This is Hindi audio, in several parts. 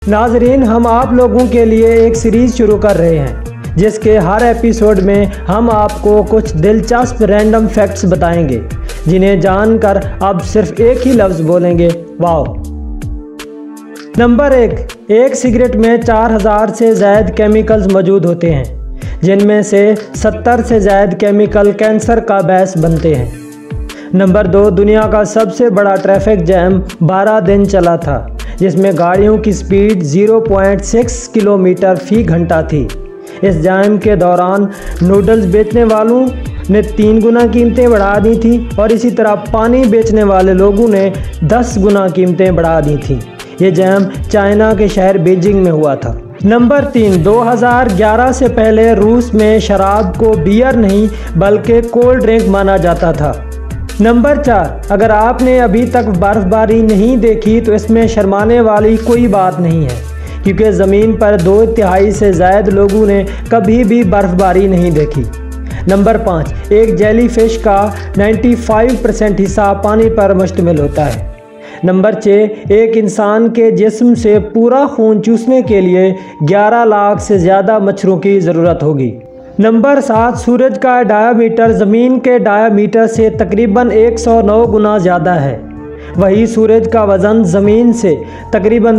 नाजरीन, हम आप लोगों के लिए एक सीरीज़ शुरू कर रहे हैं जिसके हर एपिसोड में हम आपको कुछ दिलचस्प रैंडम फैक्ट्स बताएंगे जिन्हें जानकर आप सिर्फ एक ही लफ्ज़ बोलेंगे, वाओ। नंबर 1, एक सिगरेट में 4000 से ज़ायद केमिकल्स मौजूद होते हैं जिनमें से 70 से ज़ायद केमिकल कैंसर का बायस बनते हैं। नंबर 2, दुनिया का सबसे बड़ा ट्रैफिक जैम 12 दिन चला था जिसमें गाड़ियों की स्पीड 0.6 किलोमीटर फी घंटा थी। इस जैम के दौरान नूडल्स बेचने वालों ने 3 गुना कीमतें बढ़ा दी थी और इसी तरह पानी बेचने वाले लोगों ने 10 गुना कीमतें बढ़ा दी थी। ये जैम चाइना के शहर बीजिंग में हुआ था। नंबर 3, 2011 से पहले रूस में शराब को बियर नहीं बल्कि कोल्ड ड्रिंक माना जाता था। नंबर 4, अगर आपने अभी तक बर्फ़बारी नहीं देखी तो इसमें शर्माने वाली कोई बात नहीं है क्योंकि ज़मीन पर 2/3 से ज़ायद लोगों ने कभी भी बर्फ़बारी नहीं देखी। नंबर 5, एक जेलीफिश का 95% हिस्सा पानी पर मुश्तमिल होता है। नंबर 6, एक इंसान के जिस्म से पूरा खून चूसने के लिए 11 लाख से ज़्यादा मच्छरों की ज़रूरत होगी। नंबर 7, सूरज का डायामीटर ज़मीन के डायामीटर से तकरीबन 109 गुना ज़्यादा है। वही सूरज का वज़न ज़मीन से तकरीबन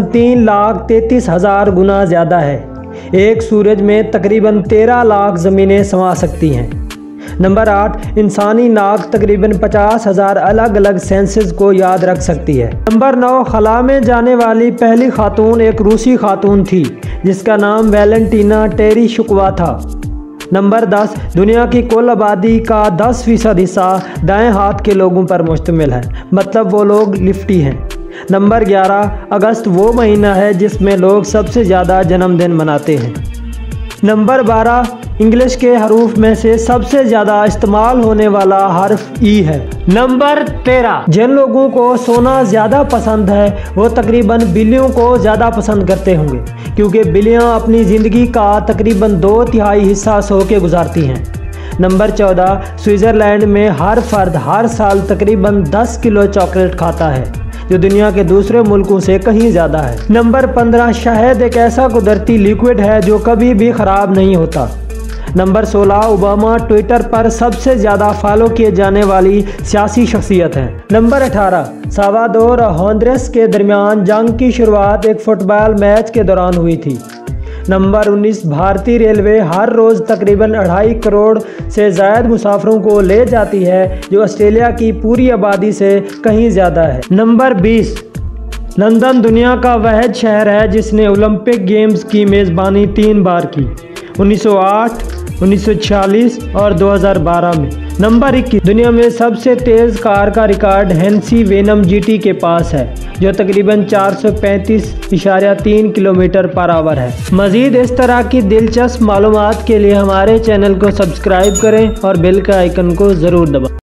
3,33,000 गुना ज़्यादा है। एक सूरज में तकरीबन 13 लाख ज़मीनें समा सकती हैं। नंबर 8, इंसानी नाक तकरीबन 50,000 अलग अलग सेंसेस को याद रख सकती है। नंबर 9, खला में जाने वाली पहली खातून एक रूसी खातून थी जिसका नाम वैलेंटीना टेरेशिकोवा था। नंबर 10, दुनिया की कुल आबादी का 10% हिस्सा दाएं हाथ के लोगों पर मुश्तमिल है, मतलब वो लोग लिफ्टी हैं। नंबर 11, अगस्त वो महीना है जिसमें लोग सबसे ज़्यादा जन्मदिन मनाते हैं। नंबर 12, इंग्लिश के हरूफ में से सबसे ज़्यादा इस्तेमाल होने वाला हर्फ ई है। नंबर 13, जिन लोगों को सोना ज़्यादा पसंद है वो तकरीबन बिल्लियों को ज़्यादा पसंद करते होंगे क्योंकि बिल्लियाँ अपनी ज़िंदगी का तकरीबन 2/3 हिस्सा सो के गुजारती हैं। नंबर 14, स्विट्ज़रलैंड में हर फर्द हर साल तकरीबन 10 किलो चॉकलेट खाता है जो दुनिया के दूसरे मुल्कों से कहीं ज़्यादा है। नंबर 15, शहद एक ऐसा कुदरती लिक्विड है जो कभी भी ख़राब नहीं होता। नंबर 16, ओबामा ट्विटर पर सबसे ज़्यादा फॉलो किए जाने वाली सियासी शख्सियत है। नंबर 18, साल्वाडोर और होंडुरास के दरमियान जंग की शुरुआत एक फुटबॉल मैच के दौरान हुई थी। नंबर 19, भारतीय रेलवे हर रोज़ तकरीबन 2.5 करोड़ से ज़ायद मुसाफिरों को ले जाती है जो ऑस्ट्रेलिया की पूरी आबादी से कहीं ज़्यादा है। नंबर 20, लंदन दुनिया का वह शहर है जिसने ओलंपिक गेम्स की मेज़बानी 3 बार की, 1908, 1946 और 2012 में। नंबर 21, दुनिया में सबसे तेज़ कार का रिकॉर्ड हेंसी वेनम GT के पास है जो तकरीबन 435.3 किलोमीटर पर आवर है। मज़ीद इस तरह की दिलचस्प मालूमात के लिए हमारे चैनल को सब्सक्राइब करें और बेल के आइकन को ज़रूर दबाएं।